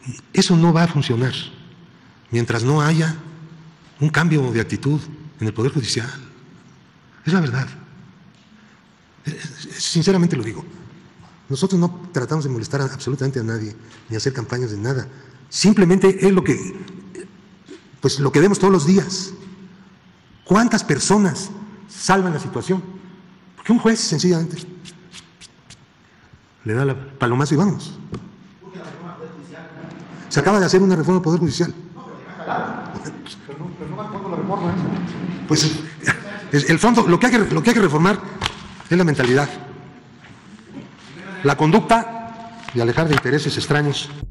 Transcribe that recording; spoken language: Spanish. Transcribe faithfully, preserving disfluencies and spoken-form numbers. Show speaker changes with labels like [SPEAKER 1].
[SPEAKER 1] Eso no va a funcionar mientras no haya un cambio de actitud en el Poder Judicial. Es la verdad. Sinceramente lo digo. Nosotros no tratamos de molestar a absolutamente a nadie, ni hacer campañas de nada. Simplemente es lo que, pues lo que vemos todos los días. ¿Cuántas personas salvan la situación? Porque un juez sencillamente le da la palomazo y vámonos. Se acaba de hacer una reforma del Poder Judicial. Pues el fondo, lo que hay que, lo que hay que reformar es la mentalidad, la conducta y alejar de intereses extraños